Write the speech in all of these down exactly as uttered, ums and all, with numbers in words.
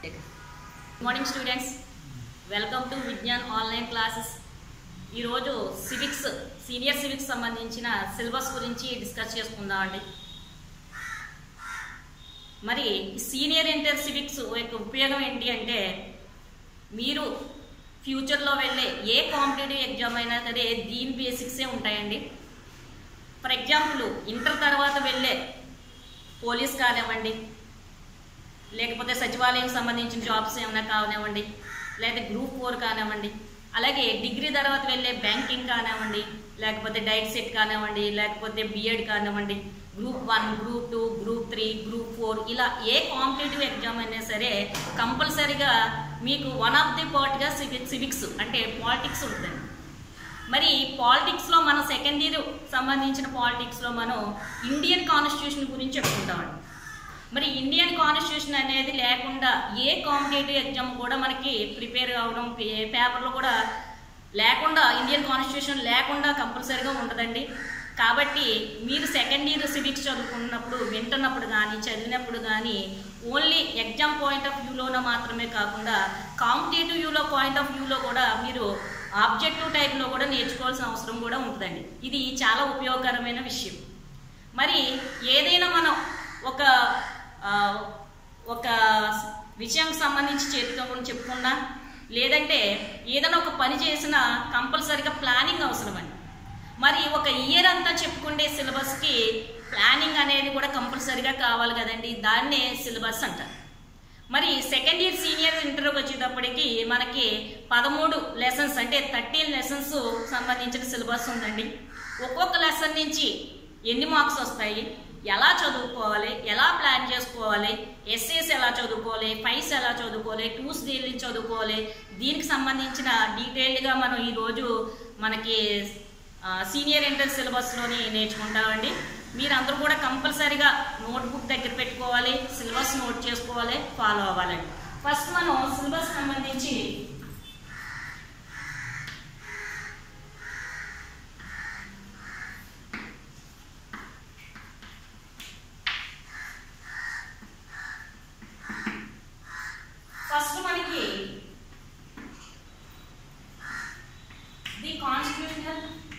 Good morning students, welcome to Vignan online classes. ఈరోజు civics senior civics సంబంధించిన syllabus గురించి discuss చేసుకుందాం అండి. మరి సీనియర్ ఇంటర్ సివిక్స్ యొక్క ఉపయోగం ఏంటి అంటే, మీరు ఫ్యూచర్లో వెళ్ళే ఏ కాంపిటేటివ్ ఎగ్జామ్ అయినా సరే దీని బేసిక్సే ఉంటాయండి. ఫర్ ఎగ్జాంపుల్ ఇంటర్ తర్వాత వెళ్ళే పోలీస్ కానివ్వండి, లేకపోతే సచివాలయం సంబంధించిన జాబ్స్ ఏమైనా కానివ్వండి, లేదా గ్రూప్ ఫోర్ కానివ్వండి, అలాగే డిగ్రీ తర్వాత వెళ్ళే బ్యాంకింగ్ కానివ్వండి, లేకపోతే డైట్ సెట్ కానివ్వండి, లేకపోతే బిఎడ్ కానివ్వండి, group one, group two, group three, group four, ఇలా ఏ కాంపిటేటివ్ ఎగ్జామ్ అయినా సరే కంపల్సరీగా మీకు వన్ ఆఫ్ ది పార్ట్గా సివిక్స్ సివిక్స్ అంటే పాలిటిక్స్ ఉంటుంది. మరి పాలిటిక్స్లో మనం సెకండ్ ఇయర్ సంబంధించిన పాలిటిక్స్లో మనం ఇండియన్ కాన్స్టిట్యూషన్ గురించి చెప్పుకుంటామండి. మరి ఇండియన్ కాన్స్టిట్యూషన్ అనేది లేకుండా ఏ కాంపిటేటివ్ ఎగ్జామ్ కూడా మనకి ప్రిపేర్ కావడం, పేపర్లో కూడా లేకుండా ఇండియన్ కాన్స్టిట్యూషన్ లేకుండా కంపల్సరీగా ఉంటుందండి. కాబట్టి మీరు సెకండ్ ఇయర్ సివిక్స్ చదువుకున్నప్పుడు, వింటున్నప్పుడు కానీ చదివినప్పుడు కానీ ఓన్లీ ఎగ్జామ్ పాయింట్ ఆఫ్ వ్యూలోనే మాత్రమే కాకుండా కాంపిటేటివ్ వ్యూలో పాయింట్ ఆఫ్ వ్యూలో కూడా మీరు ఆబ్జెక్టివ్ టైప్లో కూడా నేర్చుకోవాల్సిన అవసరం కూడా ఉంటుందండి. ఇది చాలా ఉపయోగకరమైన విషయం. మరి ఏదైనా మనం ఒక ఒక విషయానికి సంబంధించి చేతుకోకుండా చెప్పుకున్నా, లేదంటే ఏదైనా ఒక పని చేసినా కంపల్సరీగా ప్లానింగ్ అవసరం అండి. మరి ఒక ఇయర్ అంతా చెప్పుకుంటే సిలబస్కి ప్లానింగ్ అనేది కూడా కంపల్సరీగా కావాలి కదండి, దాన్నే సిలబస్ అంటారు. మరి సెకండ్ ఇయర్ సీనియర్ ఇంటర్వ్యూకి వచ్చేటప్పటికి మనకి పదమూడు లెసన్స్ అంటే థర్టీన్ లెసన్స్ సంబంధించిన సిలబస్ ఉందండి. ఒక్కొక్క లెసన్ నుంచి ఎన్ని మార్క్స్ వస్తాయి, ఎలా చదువుకోవాలి, ఎలా ప్లాన్ చేసుకోవాలి, ఎస్ఏస్ ఎలా చదువుకోవాలి, ఫైవ్స్ ఎలా చదువుకోవాలి, టూస్ డైలీ చదువుకోవాలి, దీనికి సంబంధించిన డీటెయిల్డ్గా మనం ఈరోజు మనకి సీనియర్ ఇంటర్ సిలబస్లోని నేర్చుకుంటామండి. మీరందరూ కూడా కంపల్సరీగా నోట్బుక్ దగ్గర పెట్టుకోవాలి, సిలబస్ నోట్ చేసుకోవాలి, ఫాలో అవ్వాలండి. ఫస్ట్ మనం సిలబస్ సంబంధించి ఫస్ట్ మనకి the constitutional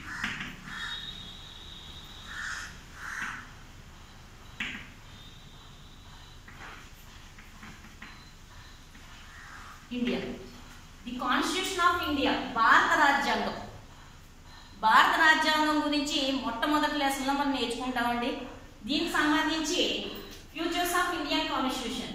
India, the constitution of India, భారత రాజ్యాంగం. భారత రాజ్యాంగం గురించి మొట్టమొదటి లెసన్లో మనం నేర్చుకుంటామండి. దీనికి సంబంధించి features of Indian constitution,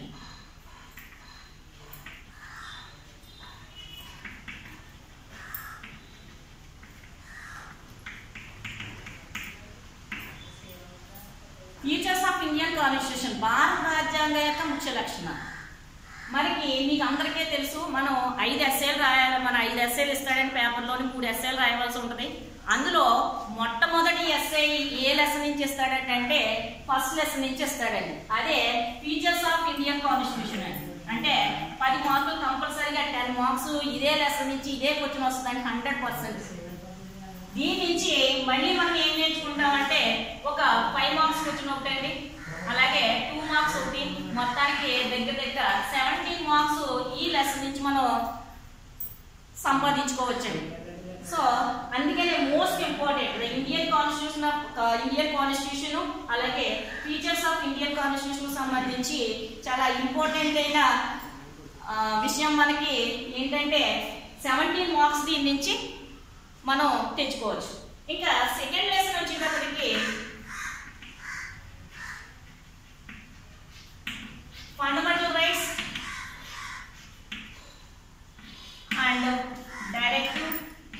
features of Indian constitution, భారత రాజ్యాంగం యొక్క ముఖ్య లక్షణాలు. మనకి మీకు అందరికీ తెలుసు, మనం ఐదు ఎస్ఏలు రాయాలి. మన ఐదు ఎస్ఏలు ఇస్తాడని పేపర్లోని మూడు ఎస్ఏలు రాయవలసి ఉంటుంది. అందులో మొట్టమొదటి ఎస్ఏ ఏ లెసన్ నుంచి ఇస్తాడంటే ఫస్ట్ లెసన్ నుంచి ఇస్తాడండి. అదే ఫీచర్స్ ఆఫ్ ఇండియన్ కాన్స్టిట్యూషన్ అండి. అంటే పది మార్కులు కంపల్సరీగా టెన్ మార్క్స్ ఇదే లెసన్ నుంచి ఇదే క్వశ్చన్ వస్తుందండి, హండ్రెడ్ పర్సెంట్. దీని నుంచి మళ్ళీ మనం ఏం నేర్చుకుంటామంటే ఒక ఫైవ్ మార్క్స్ క్వశ్చన్ ఒకటండి, అలాగే టూ మార్క్స్ ఒకటి, మొత్తానికి దగ్గర దగ్గర సెవెంటీన్ మార్క్స్ ఈ లెసన్ నుంచి మనం సంపాదించుకోవచ్చండి. సో అందుకనే most important Indian constitution of Indian constitution అలాగే ఫీచర్స్ ఆఫ్ ఇండియన్ కాన్స్టిట్యూషన్ సంబంధించి చాలా ఇంపార్టెంట్ అయిన విషయం మనకి ఏంటంటే సెవెంటీన్ మార్క్స్ దీని నుంచి మనం తెచ్చుకోవచ్చు. ఇంకా సెకండ్ లెసన్ వచ్చేటప్పటికి fundamental rights and directive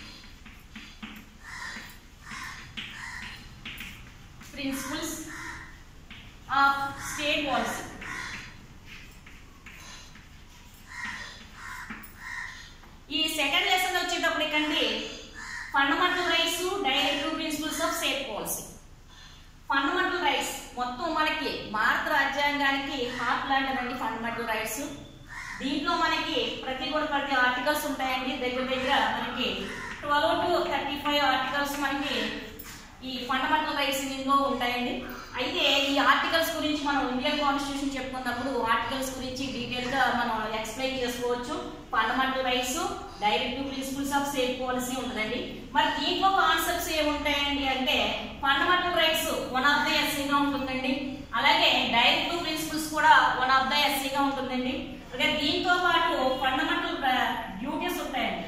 principles of state policy. ఈ సెకండ్ లెసన్ వచ్చేటప్పటికండి fundamental rights, directive principles of state policy. Fundamental rights మొత్తం మనకి భారత రాజ్యాంగానికి హార్ట్ లాంటిదండి ఫండమెంటల్ రైట్స్. దీంట్లో మనకి ప్రతి కూడా ప్రతి ఆర్టికల్స్ ఉంటాయండి. దగ్గర దగ్గర మనకి twelve to thirty five articles మనకి ఈ ఫండమెంటల్ రైట్స్ ఇందులో ఉంటాయండి. అయితే ఈ ఆర్టికల్స్ గురించి మనం ఇండియన్ కాన్స్టిట్యూషన్ చెప్పుకున్నప్పుడు ఆర్టికల్స్ గురించి డీటెయిల్ గా మనం ఎక్స్ప్లెయిన్ చేసుకోవచ్చు. Fundamental rights, directive principles of state policy ఉంటుందండి. మరి దీంట్లో కాన్సెప్ట్స్ ఏముంటాయండి అంటే fundamental rights one of the ఎస్సీగా ఉంటుందండి. అలాగే డైరెక్టివ్ ప్రిన్సిపల్స్ కూడా వన్ ఆఫ్ ద ఎస్సీగా ఉంటుందండి. అలాగే దీంతో పాటు ఫండమెంటల్ డ్యూటీస్ ఉంటాయండి.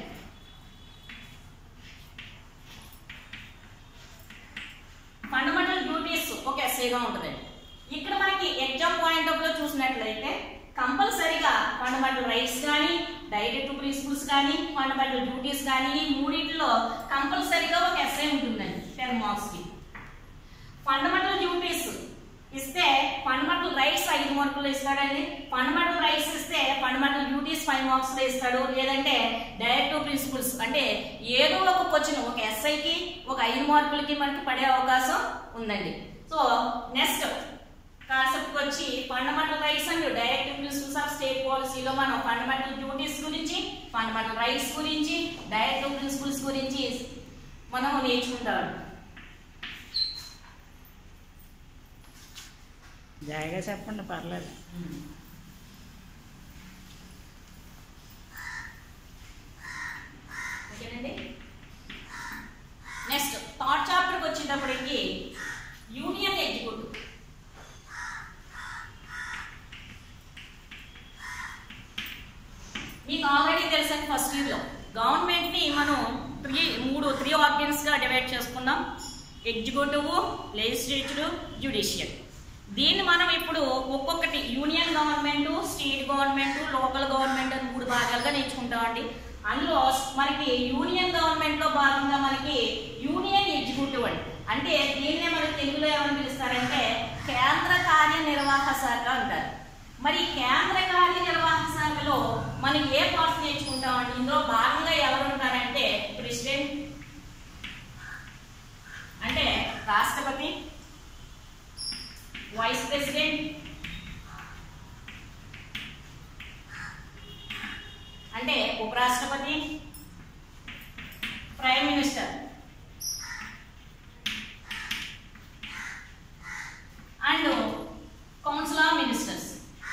ఫండమెంటల్ డ్యూటీస్ ఒక ఎస్ఏగా ఉంటుందండి. ఇక్కడ మనకి ఎగ్జామ్ పాయింట్ ఆఫ్ లో చూసినట్లయితే కంపల్సరీగా ఫండమెంటల్ రైట్స్ కానీ, డైరెక్టివ్ ప్రిన్సిపల్స్ కానీ, ఫండమెంటల్ డ్యూటీస్ కానీ ఈ మూడింటిలో కంపల్సరీగా ఒక ఎస్ఏ ఉంటుందండి టెన్ మార్క్స్ కి. ఫండమెంటల్ డ్యూటీస్ ఇస్తే ఫండమెంటల్ రైట్స్ ఐదు మార్కులు ఇస్తాడండి. ఫండమెంటల్ రైట్స్ ఇస్తే ఫండమెంటల్ డ్యూటీస్ ఫైవ్ మార్క్స్ లో ఇస్తాడు. లేదంటే డైరెక్టివ్ ప్రిన్సిపల్స్ అంటే ఏదో ఒక క్వశ్చన్ ఒక ఎస్ఐకి ఒక ఐదు మార్కులకి మనకి పడే అవకాశం ఉందండి. సో నెక్స్ట్ కాన్సెప్ట్ వచ్చి fundamental rights and directive principles of state పాలసీలో మనం ఫండమెంటల్ డ్యూటీస్ గురించి, ఫండమెంటల్ రైట్స్ గురించి, డైరెక్టివ్ ప్రిన్సిపల్స్ గురించి మనం నేర్చుకుంటాం. జాయిగా చెప్పండి, పర్లేదు. ఓకేనండి. నెక్స్ట్ థర్డ్ చాప్టర్కి వచ్చేటప్పటికి యూనియన్ ఎగ్జిక్యూటివ్. మీకు ఆల్రెడీ తెలుసండి ఫస్ట్ ఇయర్ లో గవర్నమెంట్ ని మనం త్రీ మూడు త్రీ ఆర్గన్స్ గా డివైడ్ చేసుకున్నాం. Executive, legislative, judicial. దీన్ని మనం ఇప్పుడు ఒక్కొక్కటి union government, state government, local government అని మూడు భాగాలుగా నేర్చుకుంటామండి. అందులో మనకి యూనియన్ గవర్నమెంట్ లో భాగంగా మనకి యూనియన్ ఎగ్జిక్యూటివ్ అండి. అంటే దీన్నే మనకి తెలుగులో ఏమని పిలుస్తారంటే కేంద్ర కార్యనిర్వాహక శాఖ అంటారు. మరి కేంద్ర కార్యనిర్వాహక శాఖలో మనం ఏ పార్ట్స్ నేర్చుకుంటామండి? ఇందులో భాగంగా ఎవరు ఉంటారంటే ప్రెసిడెంట్ అంటే రాష్ట్రపతి, వైస్ ప్రెసిడెంట్ అంటే ఉపరాష్ట్రపతి, prime minister and council of ministers.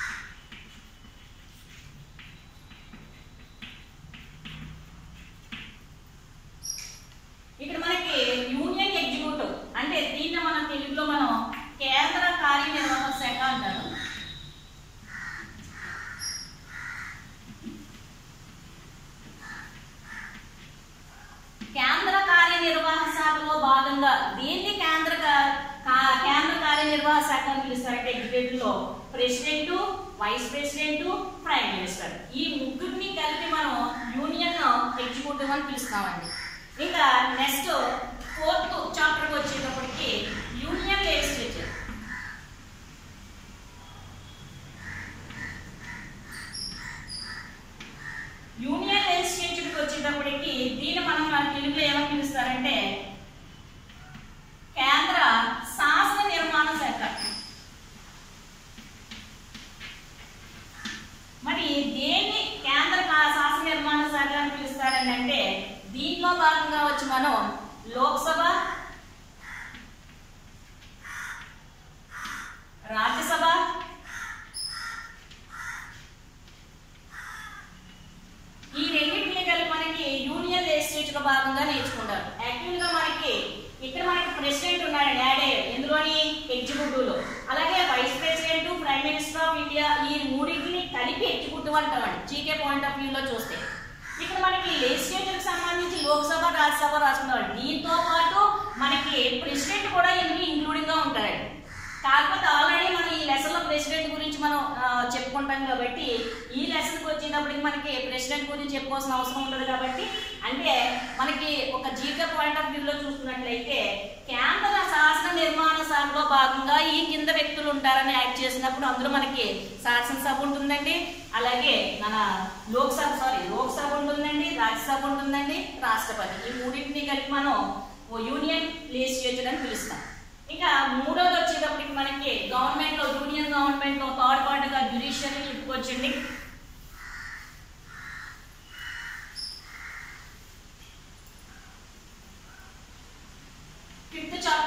ఇక్కడ మనకి యూనియన్ ఎగ్జిక్యూటివ్ అంటే దీన్ని మనం తెలుగులో మనం కేంద్ర కార్యనిర్వాహక శాఖ అంటారు. కేంద్ర కార్యనిర్వాహక శాఖలో భాగంగా దీన్ని కేంద్ర కేంద్ర కార్యనిర్వాహక శాఖ అని పిలుస్తారంటే ఎగ్జిక్యూటివ్ లో president, vice president, prime minister ఈ ముగ్గురిని కలిపి మనం యూనియన్ ఎగ్జిక్యూటివ్ అని పిలుస్తామండి. ఇంకా నెక్స్ట్ ఫోర్త్ చాప్టర్ వచ్చేటప్పటికి యూనియన్ లెజిస్లేచర్. యూనియన్ లెజిస్లేచర్కి వచ్చేటప్పటికి దీన్ని మనం తెలుగులో ఏమని పిలుస్తారంటే కేంద్ర శాసన నిర్మాణ శాఖ. మరి దేన్ని కేంద్ర శాసన నిర్మాణ శాఖ అని పిలుస్తారని అంటే దీంట్లో భాగంగా వచ్చి మనం లోక్సభ, రాజ్యసభ, ఈ రెండింటిని కలిపి మనకి యూనియన్ లెజిస్లేచర్ భాగంగా నేర్చుకుంటారు. యాక్చువల్ గా మనకి ఇక్కడ మనకి ప్రెసిడెంట్ ఉన్నాడు యాడ్ అయ్యాడు ఎందులోని ఎగ్జిక్యూటివ్ లో. అలాగే vice president, prime minister of India ఈ మూడింటిని కలిపి ఎగ్జిక్యూటివ్ అంటామండి జీకే పాయింట్ ఆఫ్ వ్యూ లో చూస్తే. ఇక్కడ మనకి లెజిస్లేచర్ కి సంబంధించి లోక్సభ, రాజ్యసభ రాసుకున్నారు. దీంతో పాటు మనకి ప్రెసిడెంట్ కూడా ఇందులో ఇంక్లూడింగ్ గా ఉంటారండి. కాకపోతే ఆల్రెడీ మనం ఈ లెసన్ లో ప్రెసిడెంట్ గురించి మనం చెప్పుకుంటాం కాబట్టి ఈ లెసన్ కి వచ్చేటప్పటికి మనకి ప్రెసిడెంట్ గురించి చెప్పుకోవాల్సిన అవసరం ఉండదు. కాబట్టి అంటే మనకి ఒక జీకే పాయింట్ ఆఫ్ వ్యూ లో చూసుకున్నట్లయితే కేంద్ర శాసన నిర్మాణ శాఖలో భాగంగా ఈ కింద వ్యక్తులు ఉంటారని యాక్ట్ చేసినప్పుడు అందులో మనకి శాసనసభ ఉంటుందండి, అలాగే మన లోక్సభ సారీ లోక్సభ ఉంటుందండి, రాజ్యసభ ఉంటుందండి, రాష్ట్రపతి ఈ మూడింటిని కలిపి మనం యూనియన్ లెజిస్లేచర్ అని పిలుస్తాం. ఇంకా మూడోది వచ్చేటప్పటికి మనకి గవర్నమెంట్ లో యూనియన్ గవర్నమెంట్ లో థర్డ్ పార్ట్ గా జ్యుడిషియల్ చెప్పుకోవచ్చండి. ఫిఫ్త్ చాప్టర్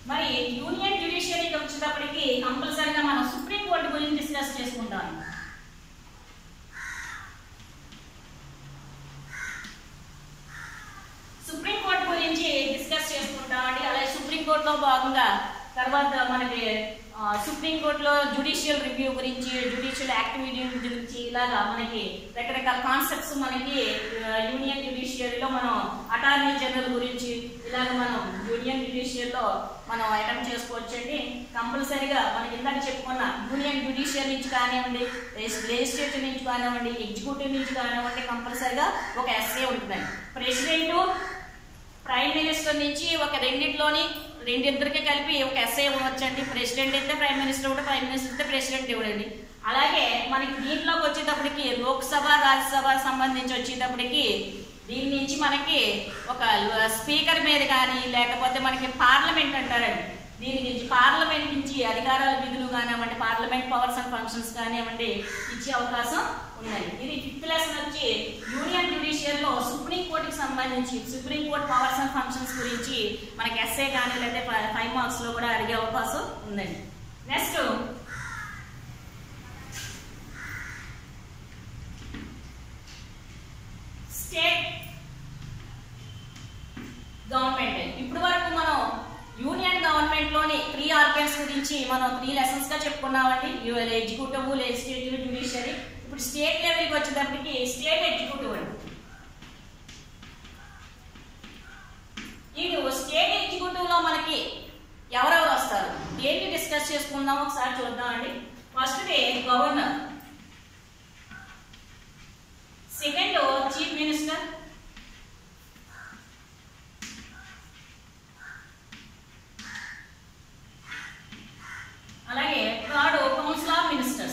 మరి యూనియన్ జ్యుడిషియరీకి వచ్చేటప్పటికి కంపల్సరీగా మనం సుప్రీం కోర్టు గురించి డిస్కస్ చేసుకుంటాం. సుప్రీం కోర్టు గురించి డిస్కస్ చేసుకుంటామండి. అలాగే సుప్రీం కోర్టులో భాగంగా తర్వాత మనకి సుప్రీం కోర్టులో జ్యుడిషియల్ రివ్యూ గురించి, జ్యుడిషియల్ యాక్టివిటీ గురించి ఇలాగా మనకి రకరకాల కాన్సెప్ట్స్ మనకి యూనియన్ జ్యుడిషియరీలో మనం అటార్నీ జనరల్ గురించి ఇలాగ మనం యూనియన్ జ్యుడిషియరీలో మనం ఐటమ్ చేసుకోవచ్చండి. కంపల్సరీగా మనకి ఇందాక చెప్పుకున్న యూనియన్ జ్యుడిషియరీ నుంచి కానివ్వండి, లెజిస్లేచర్ నుంచి కానివ్వండి, ఎగ్జిక్యూటివ్ నుంచి కానివ్వండి, కంపల్సరీగా ఒక ఎస్ఏ ఉంటుందండి. ప్రెసిడెంట్, ప్రైమ్ మినిస్టర్ నుంచి ఒక రెండింటిలోని రెండిద్దరికి కలిపి ఒక ఎస్ఐ ఇవ్వచ్చండి. ప్రెసిడెంట్ అయితే ప్రైమ్ మినిస్టర్ కూడా, ప్రైమ్ మినిస్టర్ అయితే ప్రెసిడెంట్ ఇవ్వడండి. అలాగే మనకి దీంట్లోకి వచ్చేటప్పటికి లోక్సభ, రాజ్యసభ సంబంధించి వచ్చేటప్పటికి దీని నుంచి మనకి ఒక స్పీకర్ మీద కానీ లేకపోతే మనకి పార్లమెంట్ అంటారండి. దీని నుంచి పార్లమెంట్ నుంచి అధికారాల విధులు కానివ్వండి, పార్లమెంట్ పవర్స్ అండ్ ఫంక్షన్స్ కానివ్వండి ఇచ్చే అవకాశం ఉందండి. ఇది ఫిఫ్త్ లెసన్ వచ్చి యూనియన్ జ్యుడిషియరీలో సుప్రీం కోర్టుకి సంబంధించి supreme court powers and functions గురించి మనకి ఎస్ఏ కానీ లేదా ఫైవ్ మార్క్స్ లో కూడా అడిగే అవకాశం ఉందండి. Next state government. ఇప్పుడు వరకు మనం యూనియన్ గవర్నమెంట్ లోని త్రీ ఆర్గన్స్ గురించి మనం త్రీ లెసన్స్ గా చెప్పుకున్నామండి. Executive, legislative, judiciary. ఇప్పుడు స్టేట్ లెవెల్కి వచ్చేటప్పటికి స్టేట్ ఎగ్జిక్యూటివ్ అండి. ఈ స్టేట్ ఎగ్జిక్యూటివ్ లో మనకి ఎవరెవరు వస్తారు ఏంటి డిస్కస్ చేసుకుందాం ఒకసారి చూద్దామండి. First governor, second chief minister, అలాగే థర్డ్ కౌన్సిల్ ఆఫ్ మినిస్టర్స్.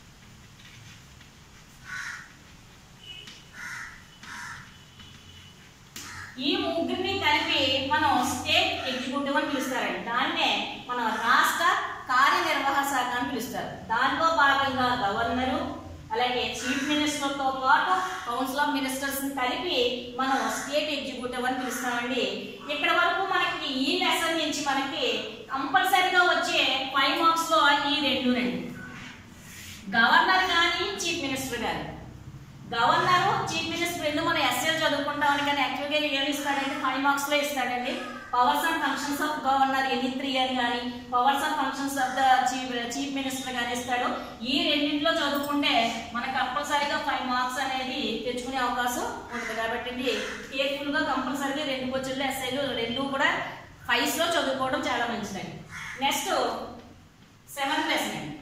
ఈ ముగ్గురిని కలిపి మనం స్టేట్ ఎగ్జిక్యూటివ్ అని పిలుస్తారండి. దాన్నే మన రాష్ట్ర కార్యనిర్వాహక శాఖ అని పిలుస్తారు. దాంట్లో భాగంగా గవర్నరు అలాగే చీఫ్ మినిస్టర్ తో పాటు కౌన్సిల్ ఆఫ్ మినిస్టర్స్ కలిపి మనం స్టేట్ ఎగ్జిక్యూటివ్ అని పిలుస్తామండి. ఇక్కడ వరకు మనకి ఈ లెసన్ నుంచి మనకి కంపల్సరీగా వచ్చే ఫైవ్ మార్క్స్ లో ఈ రెండు రండి, గవర్నర్ కానీ చీఫ్ మినిస్టర్ కానీ. గవర్నర్, చీఫ్ మినిస్టర్ రెండు మనం ఎస్ఏలు చదువుకుంటామని, కానీ యాక్చువల్గా ఏమి ఇస్తాడంటే ఫైవ్ మార్క్స్ లో ఇస్తాడండి. Powers and functions of governor any three అని కానీ, powers and functions of the chief chief minister కానీ ఇస్తాడు. ఈ రెండింటిలో చదువుకుంటే మనకు కంపల్సరీగా ఫైవ్ మార్క్స్ అనేది తెచ్చుకునే అవకాశం ఉంటుంది. కాబట్టి కేర్ఫుల్ గా కంపల్సరీగా రెండు క్వశ్చన్లు ఎస్ఐలు రెండు కూడా ఫైవ్స్ లో చదువుకోవడం చాలా మంచిదండి. నెక్స్ట్ సెవెంత్ లెసన్ అండి.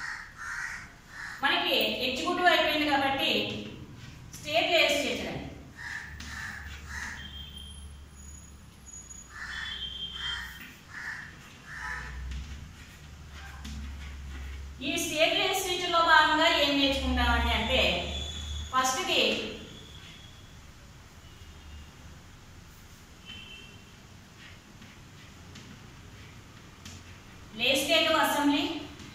మనకి ఎగ్జిక్యూటివ్ అయిపోయింది కాబట్టి స్టేట్ లెజిస్లేచర్ అండి. ఈ స్టేట్ లెజిస్లేచర్ లో భాగంగా ఏం నేర్చుకుంటామండి అంటే first the legislative assembly,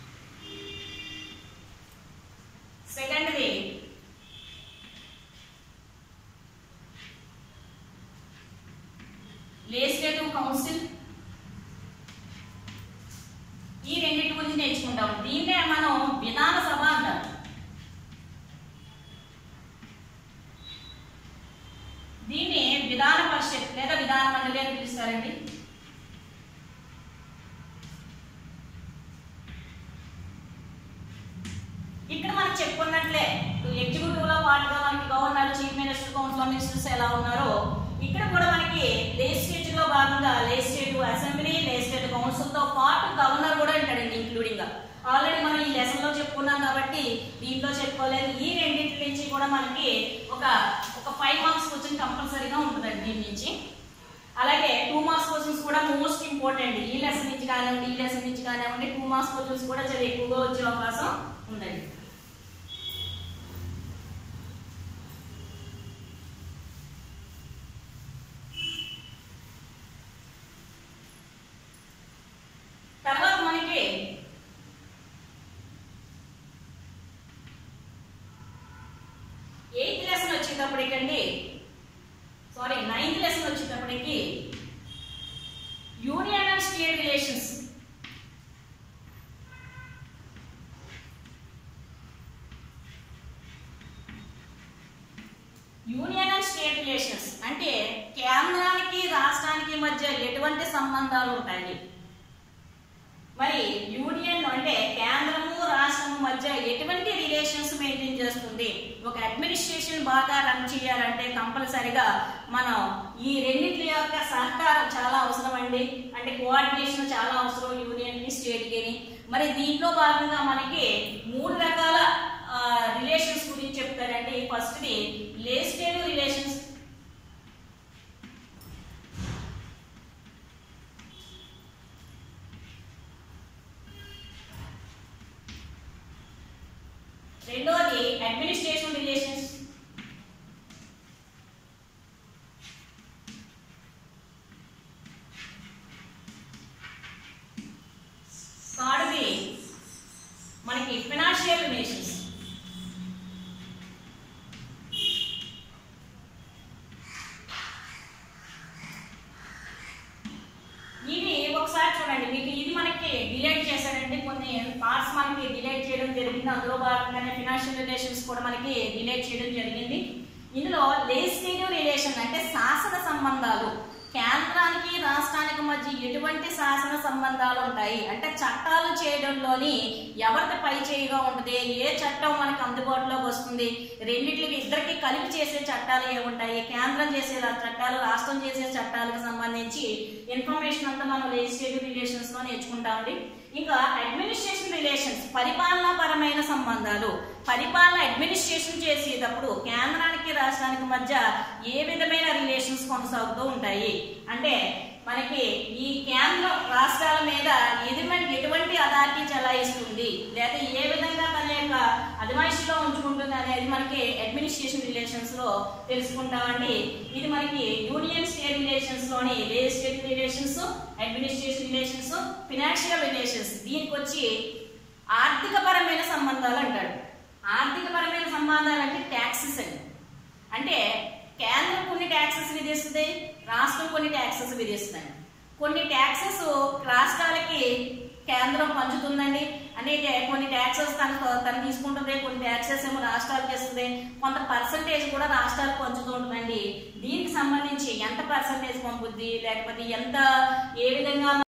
second the legislative council. ఈ రెండింటి గురించి నేర్చుకుంటాం. దీన్నే మనం విధాన సభ అంటాం. దీన్ని విధాన పరిషత్ లేదా విధాన మండలి అని పిలుస్తారండి. ఇక్కడ మనం చెప్పుకున్నట్లే ఎగ్జిక్యూటివ్ లో పాటుగా మనకి governor, chief minister, council of ministers ఎలా ఉన్నారో ఇక్కడ కూడా మనకి లెజిస్లేచర్ లో భాగంగా లెజిస్లేటివ్ అసెంబ్లీ, లెజిస్లేటివ్ కౌన్సిల్ తో పాటు గవర్నర్ కూడా ఉంటాడండి ఇంక్లూడింగ్ గా. ఆల్రెడీ మనం ఈ లెసన్ లో చెప్పుకున్నాం కాబట్టి దీంట్లో చెప్పుకోలేదు. ఈ రెండింటి నుంచి కూడా మనకి ఒక ఒక ఫైవ్ మార్క్స్ క్వశ్చన్ కంపల్సరీగా ఉంటుందండి దీని నుంచి. అలాగే టూ మార్క్స్ క్వశ్చన్స్ కూడా మోస్ట్ ఇంపార్టెంట్. ఈ లెసన్ నుంచి కానివ్వండి, ఈ లెసన్ నుంచి కానివ్వండి టూ మార్క్స్ క్వశ్చన్స్ కూడా చాలా ఎక్కువగా వచ్చే అవకాశం ఉందండి. తర్వాత మనకి ఎయిత్ లెసన్ వచ్చేటప్పటికండి సారీ నైన్త్ లెసన్ వచ్చేటప్పటికి union and state relations union and state relations అంటే కేంద్రానికి రాష్ట్రానికి మధ్య ఎటువంటి సంబంధాలు ఉంటాయి. మరి యూనియన్ అంటే కేంద్రము రాష్ట్రము మధ్య ఎటువంటి రిలేషన్స్ మెయింటైన్ చేస్తుంది. ఒక అడ్మినిస్ట్రేషన్ బాగా రన్ చేయాలంటే కంపల్సరిగా మనం ఈ రెండింటి యొక్క సహకారం చాలా అవసరం అండి. అంటే కోఆర్డినేషన్ చాలా అవసరం యూనియన్ కి స్టేట్ కి. మరి దీంట్లో భాగంగా మనకి మూడు రకాల రిలేషన్స్ గురించి చెప్తారంటే ఫస్ట్ది లెజిస్లేటివ్ రిలేషన్స్, రెండోది అడ్మినిస్ట్రేషన్ రిలేషన్స్, థర్డ్ది మనకి ఫైనాన్షియల్ రిలేషన్స్. ఇవి ఒకసారి చూడండి, మీకు ఇది మనకి డిలైట్ చేశారండి, కొన్ని పార్ట్స్ మనకి డిలైట్ చేయడం జరిగింది. అందులో భాగంగానే ఫైనాన్షియల్ రిలేషన్స్ కూడా మనకి డిలైట్ చేయడం జరిగింది. ఇందులో లెజిస్లేటివ్ రిలేషన్ అంటే శాసన సంబంధాలు, కేంద్రానికి రాష్ట్రానికి మధ్య ఎటువంటి శాసన సంబంధాలు ఉంటాయి అంటే చట్టాలు చేయడంలోని ఎవరిది పై చేయిగా ఉంటుంది, ఏ చట్టం మనకు అందుబాటులోకి వస్తుంది, రెండింటికి ఇద్దరికి కలిపి చేసే చట్టాలు ఏముంటాయి, కేంద్రం చేసే చట్టాలు రాష్ట్రం చేసే చట్టాలకు సంబంధించి ఇన్ఫర్మేషన్ అంతా మనం లెజిస్లేటివ్ రిలేషన్స్ లో నేర్చుకుంటామండి. ఇంకా అడ్మినిస్ట్రేషన్ రిలేషన్స్ పరిపాలనా పరమైన సంబంధాలు, పరిపాలన అడ్మినిస్ట్రేషన్ చేసేటప్పుడు కేంద్రానికి రాష్ట్రానికి మధ్య ఏ విధమైన రిలేషన్స్ కొనసాగుతూ ఉంటాయి అంటే మనకి ఈ కేంద్రం రాష్ట్రాల మీద ఎటువంటి ఎటువంటి అథారిటీ చలాయిస్తుంది లేదా ఏ విధంగా తన యొక్క అజమాయిషిలో ఉంచుకుంటుంది అనేది మనకి అడ్మినిస్ట్రేషన్ రిలేషన్స్ లో తెలుసుకుంటామండి. ఇది మనకి యూనియన్ స్టేట్ రిలేషన్స్ లోని legislative relations, administration relations, financial relations. దీనికి వచ్చి ఆర్థిక పరమైన సంబంధాలు అంటాడు. ఆర్థిక పరమైన సంబంధాలు అంటే ట్యాక్సెస్ అండి. అంటే కేంద్రం కొన్ని ట్యాక్సెస్ విధిస్తుంది, రాష్ట్రం కొన్ని ట్యాక్సెస్ విధిస్తుంది. కొన్ని ట్యాక్సెస్ రాష్ట్రాలకి కేంద్రం పంచుతుందండి, అంటే కొన్ని ట్యాక్సెస్ తను తను తీసుకుంటుంది, కొన్ని ట్యాక్సెస్ ఏమో రాష్ట్రాలకు ఇస్తుంది, కొంత పర్సంటేజ్ కూడా రాష్ట్రాలకు పంచుతూ ఉంటుందండి. దీనికి సంబంధించి ఎంత పర్సంటేజ్ పంపుద్ది లేకపోతే ఎంత ఏ విధంగా